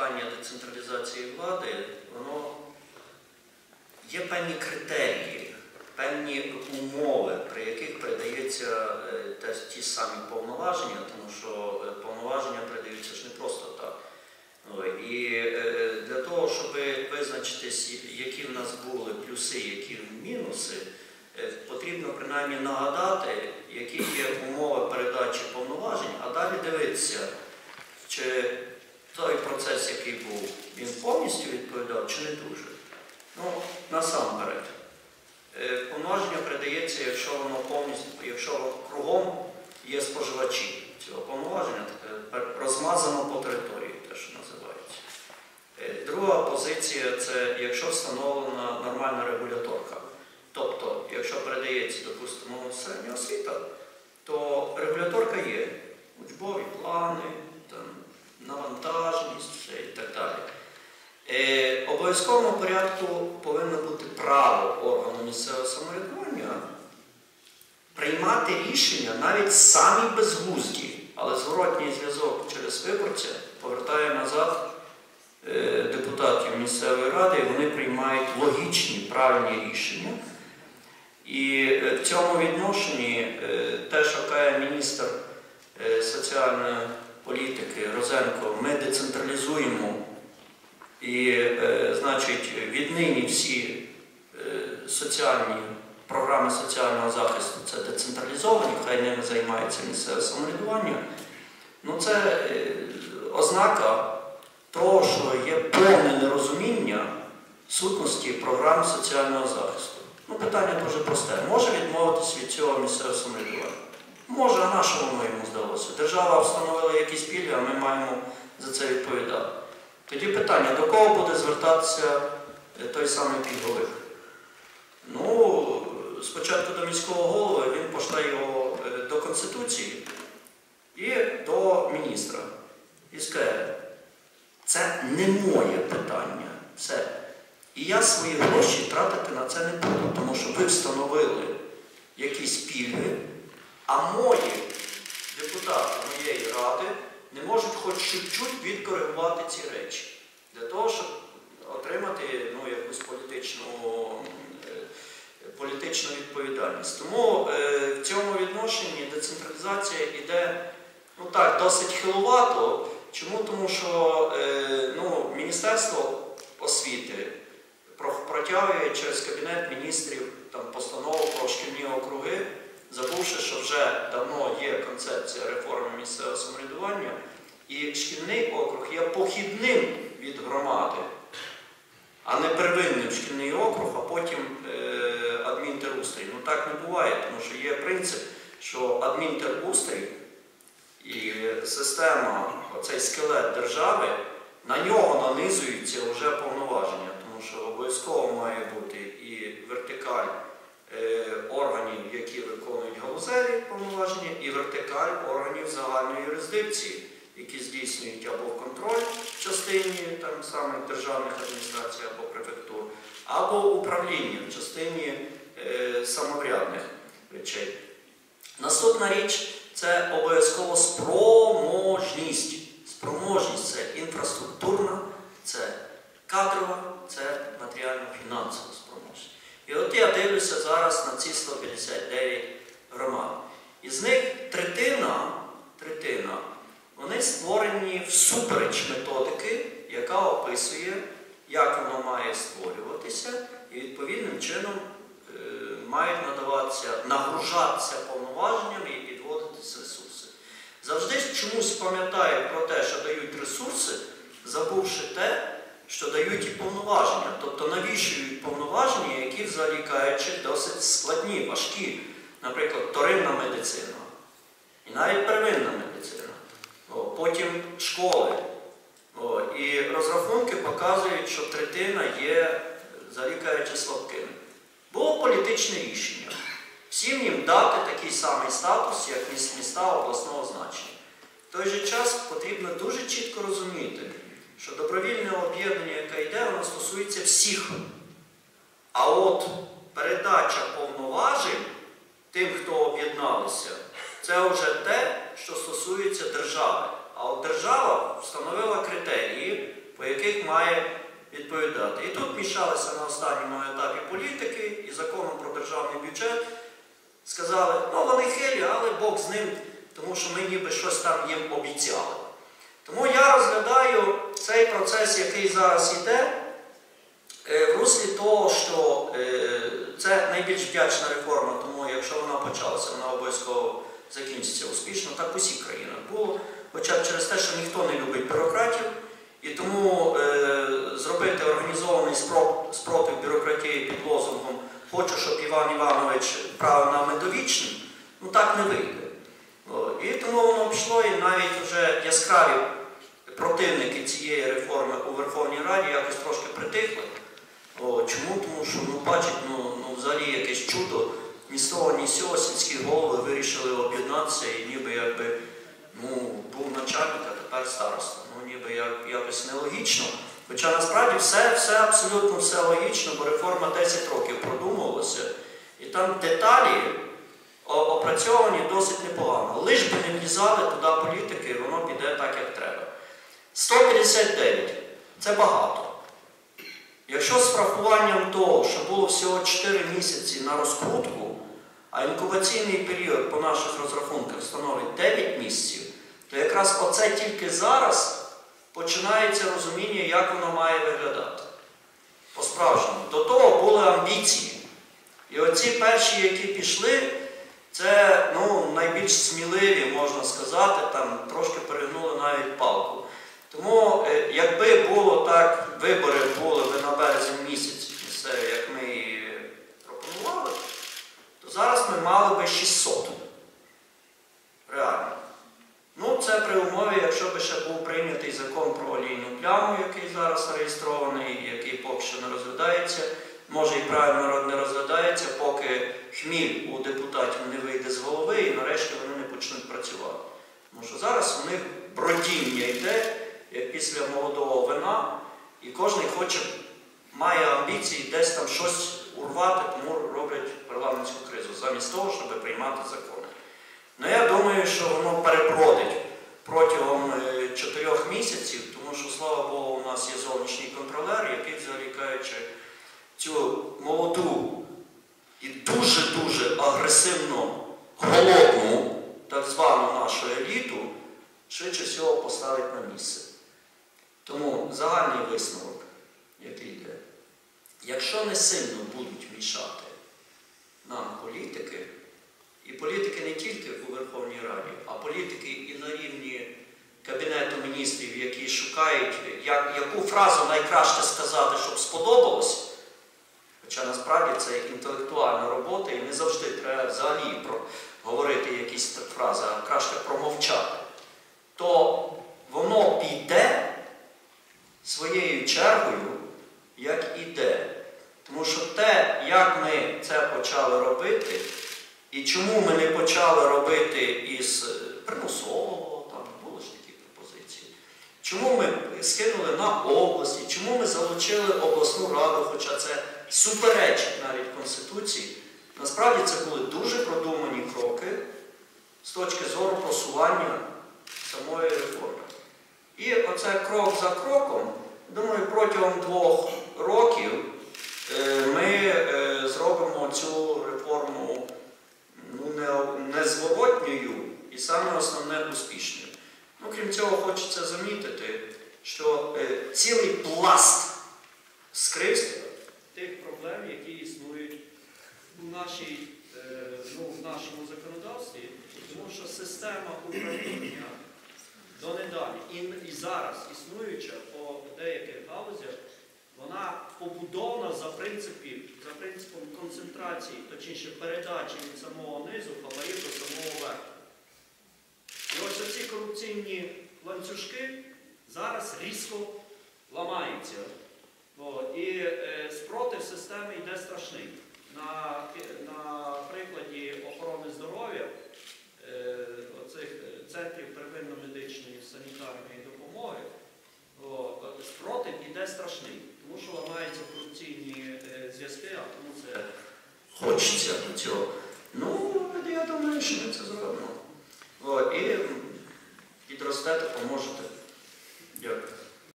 питання децентралізації влади, воно є певні критерії, певні умови, при яких передаються ті самі повноваження, тому що повноваження передаються ж не просто так. І для того, щоб визначитись, які в нас були плюси, які мінуси, потрібно принаймні нагадати, які є умови передачі повноважень, а далі дивитися, чи той процес, який був, він повністю відповідав, чи не дуже. Ну, насамперед, повноваження передається, якщо воно повністю, якщо кругом є споживачі цього повноваження, розмазано по території, те, що називається. Друга позиція – це якщо встановлена нормальна регуляторка. Тобто, якщо передається, допустимо, середня освіта, то регуляторка є. Учбові плани, навантаженість і так далі. В обов'язковому порядку повинно бути право органу місцевого самоврядування приймати рішення навіть самі безглузді, але зворотній зв'язок через виборця повертає назад депутатів місцевої ради, і вони приймають логічні, правильні рішення. І в цьому відношенні те, що каже міністр соціальної політики Розенко, ми децентралізуємо і, значить, віднині всі соціальні програми соціального захисту – це децентралізовані, хай ними займається місцеве самоврядування. Ну, це ознака того, що є повне нерозуміння сутності програм соціального захисту. Ну, питання дуже просте. Може відмовитися від цього місцеве самоврядування? Може, а на що воно йому здалося? Держава встановила якісь пільги, а ми маємо за це відповідати. Тоді питання, до кого буде звертатися той самий пільговик? Ну, спочатку до міського голови, він пошле його до Конституції і до міністра. І скаже, це не моє питання, це. І я свої гроші тратити на це не буду, тому що ви встановили якісь пільги, а мої депутати моєї ради не можуть хоч чуть-чуть відкоригувати ці речі. Для того, щоб отримати якусь політичну відповідальність. Тому в цьому відношенні децентралізація йде досить хилувато. Чому? Тому що Міністерство освіти протягує через Кабінет міністрів постанову про шкільні округи, забувши, що вже давно є концепція реформи місцевого самоврядування, і шкільний округ є похідним від громади, а не первинним шкільний округ, а потім адмінтерустрій. Ну так не буває, тому що є принцип, що адмінтерустрій і система, оцей скелет держави, на нього нанизуються вже повноваження, тому що обов'язково має бути і вертикаль органів, які виконують галузеві повноваження, і вертикаль органів загальної юрисдикції, які здійснюють або контроль в частині самих державних адміністрацій або префектур, або управління в частині самоврядних речей. Наступна річ – це обов'язково спроможність. Спроможність – це інфраструктурна, це кадрова, це матеріально-фінансова спроможність. І от я дивлюся зараз на ці 159 громад. Із них третина, вони створені всупереч методики, яка описує, як воно має створюватися, і відповідним чином мають надаватися, нагружатися повноваженнями і підводитися ресурси. Завжди чомусь пам'ятають про те, що дають ресурси, забувши те, що дають і повноваження. Тобто навіщують повноваження, які взагалі кажучи досить складні, важкі. Наприклад, вторинна медицина. І навіть первинна медицина. Потім школи. І розрахунки показують, що третина є, взагалі кажучи, слабкими. Було політичне рішення. Всім їм дати такий самий статус, як міста обласного значення. В той же час потрібно дуже чітко розуміти, що добровільне об'єднання, яке йде, воно стосується всіх. А от передача повноважень тим, хто об'єдналися, це вже те, що стосується держави. А от держава встановила критерії, яких має відповідати. І тут мішалися на останньому етапі політики і законом про державний бюджет. Сказали, ну вони хилі, але Бог з ним, тому що ми ніби щось там їм обіцяли. Тому я розглядаю цей процес, який зараз йде, в руслі того, що це найбільш вдячна реформа, тому якщо вона почалася, вона обов'язково закінчиться успішно. Так в усіх країнах було, хоча б через те, що ніхто не любить бюрократів, і тому зробити організований спротив бюрократії під лозунгом «Хочу, щоб Іван Іванович правив нами довічно», ну так не вийде. І тому воно пішло, і навіть вже яскраві противники цієї реформи у Верховній Раді якось трошки притихли. Чому? Тому що, бачить, взагалі якесь чудо, ні з того, ні з цього сільські голови вирішили об'єднатися і ніби якби, був начальник, а тепер староста. Ніби якось нелогічно. Хоча насправді все абсолютно все логічно, бо реформа 10 років продумувалася. І там деталі опрацьовані досить непогано. Лиш би не влізали туди політики, воно піде так, як треба. 159 – це багато. Якщо з врахуванням того, що було всього 4 місяці на розкрутку, а інкубаційний період по наших розрахунках становить 9 місяців, то якраз оце тільки зараз починається розуміння, як воно має виглядати. По-справжньому. До того були амбіції. І оці перші, які пішли, це найбільш сміливі, можна сказати, там трошки перегнули навіть палку. Тому, якби було так, вибори були би на березень місяць, як ми і пропонували, то зараз ми мали би 600. Реально. Це при умові, якщо би ще був прийнятий закон про олійну пляму, який зараз зареєстрований, який поки що не розглядається, може і правильно не розглядається, поки хміль у депутатів не вийде з голови і нарешті вони не почнуть працювати. Тому що зараз у них бродіння йде, як після молодого вина, і кожен має амбіції десь там щось урвати, тому роблять парламентську кризу, замість того, щоб приймати закони. Я думаю, що воно перебродить протягом 4 місяців, тому що, слава Богу, у нас є зовнішній контролер, який, взагалі кажучи, цю молоду і дуже-дуже агресивно голодну, так звану нашу еліту, швидше всього поставить на місце. Тому загальний висновок, який йде, якщо не сильно будуть мішати нам політики, і політики не тільки у Верховній Раді, а політики і на рівні Кабінету міністрів, які шукають, яку фразу найкраще сказати, щоб сподобалось, хоча насправді це інтелектуальна робота, і не завжди треба взагалі говорити якісь фрази, а краще промовчати, то воно піде своєю чергою, як іде. Тому що те, як ми це почали робити, і чому ми не почали робити із примусового, там були ж такі пропозиції, чому ми скинули на області, чому ми залучили обласну раду, хоча це суперечить навіть Конституції, насправді це були дуже продумані кроки з точки зору просування самої реформи. І оце крок за кроком, думаю, протягом 2 років ми зробимо цю реформу незворотньою і саме основне успішною. Крім цього, хочеться замітити, що цілий пласт скрився тих проблем, які існують в нашому законодавстві, тому що система управління донедавна і зараз існуюча по деяких галузях, вона побудована за принципом концентрації, точніше передачі від самого низу хабарів до самого верху. І ось оці корупційні ланцюжки зараз різко ламаються. І спротив системи йде страшний. На прикладі охорони здоров'я, оцих центрів первинно-медичної санітарної допомоги, спротив іде страшний, тому що ламаються корупційні зв'язки, а тому це хочеться до цього. Я думаю, що ми це зробимо. І підростете, поможете. Дякую.